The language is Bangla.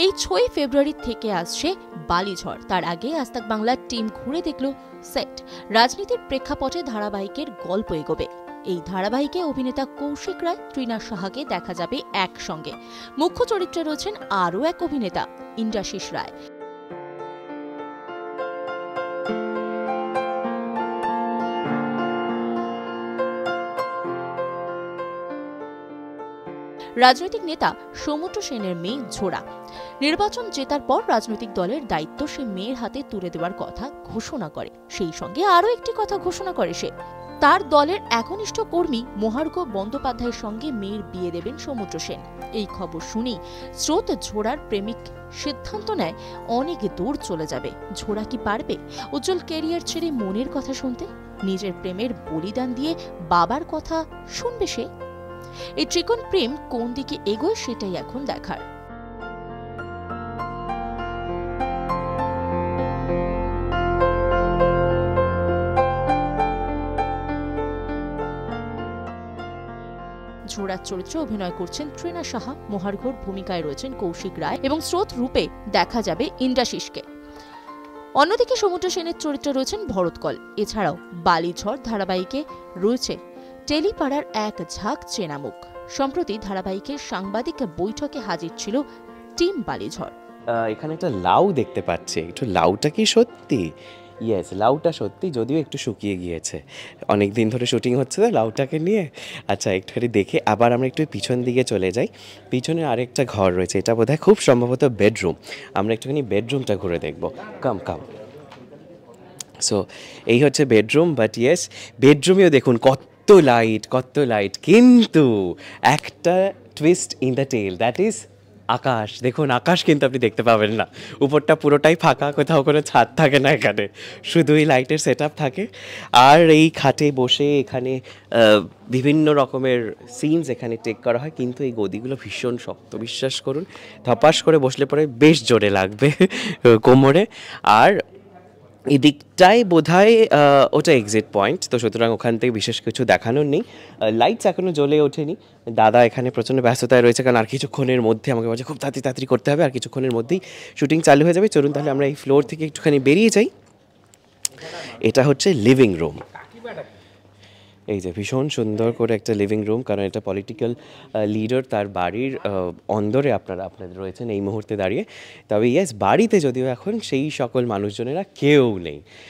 এই ৬ ফেব্রুয়ারি থেকে আসছে বালিঝড়। তার আগে আজতক বাংলার টিম ঘুরে দেখল সেট। রাজনীতির প্রেক্ষাপটে ধারাবাহিকের গল্প এগোবে। এই ধারাবাহিকে অভিনেতা কৌশিক রায়, তৃণা সাহাকে দেখা যাবে একসঙ্গে। মুখ্য চরিত্রে রয়েছেন আরও এক অভিনেতা, ইন্দ্রাশিস রায়। রাজনৈতিক নেতা সমুদ্র সেনের মেয়ে ঝোড়া। নির্বাচন জেতার পর রাজনৈতিক দলের দায়িত্ব সে মেয়ের হাতে তুলে দেওয়ার কথা ঘোষণা করে। সেই সঙ্গে আরও একটি কথা ঘোষণা করে সে, তার দলের একনিষ্ঠ কর্মী মহার্ঘ বন্দ্যোপাধ্যায়ের সঙ্গে মেয়ের বিয়ে দেবেন সমুদ্র সেন। এই খবর শুনেই স্রোত ঝোড়ার প্রেমিক সিদ্ধান্ত নেয় অনেক দূর চলে যাবে। ঝোড়া কি পারবে উজ্জ্বল ক্যারিয়ার ছেড়ে মনের কথা শুনতে? নিজের প্রেমের বলিদান দিয়ে বাবার কথা শুনবে সে? এই ত্রিকোণ প্রেম কোন দিকে এগোয় সেটাই এখন দেখার। ঝোড়ার চরিত্রে অভিনয় করছেন তৃণা সাহা, মহার্ঘর ভূমিকায় রয়েছেন কৌশিক রায় এবং স্রোত রূপে দেখা যাবে ইন্দ্রাশিসকে। অন্যদিকে সমুদ্র সেনের চরিত্রে রয়েছেন ভরত কল। এছাড়াও বালিঝড় ধারাবাহিকে রয়েছে টেলিপাড়ার এক ঝাঁক চেনা মুখ। সম্প্রতি ধারাবাহিকের সাংবাদিক বৈঠকে হাজির ছিল টিম বালিঝড়। এখানে একটা লাউ দেখতে পাচ্ছি, একটু লাউটা কি সত্যি? ইয়েস, লাউটা সত্যি, যদিও একটু শুকিয়ে গিয়েছে। অনেক দিন ধরে শুটিং হচ্ছে তো লাউটাকে নিয়ে। আচ্ছা, একটুখানি দেখে আবার আমরা একটু পিছন দিকে চলে যাই। পিছনে আরেকটা ঘর রয়েছে, এটা বোধহয় খুব সম্ভবত বেডরুম। আমরা একটুখানি বেডরুমটা ঘুরে দেখবো। কাম কাম। সো এই হচ্ছে বেডরুম, বাট ইয়েস, বেডরুমেও দেখুন কত লাইট, কিন্তু একটা twist in the tale, that is Akash. দেখুন, আকাশ কিন্তু আপনি দেখতে পাবেন না। উপরটা পুরোটাই ফাঁকা, কোথাও কোনো ছাদ থাকে না এখানে, শুধুই লাইটের সেট আপ থাকে। আর এই খাটে বসে এখানে বিভিন্ন রকমের সিনস এখানে টেক করা হয়, কিন্তু এই গদিগুলো ভীষণ শক্ত, বিশ্বাস করুন। ধপাস করে বসলে পরে বেশ জোরে লাগবে কোমরে। আর এদিকটাই বোধহয় ওটা এক্সিট পয়েন্ট, তো সুতরাং ওখান থেকে বিশেষ কিছু দেখানোর নেই। লাইটস এখনও জ্বলে ওঠেনি। দাদা এখানে প্রচণ্ড ব্যস্ততায় রয়েছে, কারণ আর কিছুক্ষণের মধ্যে আমাকে বলছে খুব তাড়াতাড়ি করতে হবে, আর কিছুক্ষণের মধ্যেই শুটিং চালু হয়ে যাবে। চলুন তাহলে আমরা এই ফ্লোর থেকে একটুখানি বেরিয়ে যাই। এটা হচ্ছে লিভিং রুম। এই যে ভীষণ সুন্দর করে একটা লিভিং রুম, কারণ এটা পলিটিক্যাল লিডার, তার বাড়ির অন্দরে আপনাদের রয়েছেন এই মুহূর্তে দাঁড়িয়ে। তবে ইয়েস, বাড়িতে যদিও এখন সেই সকল মানুষজনেরা কেউ নেই।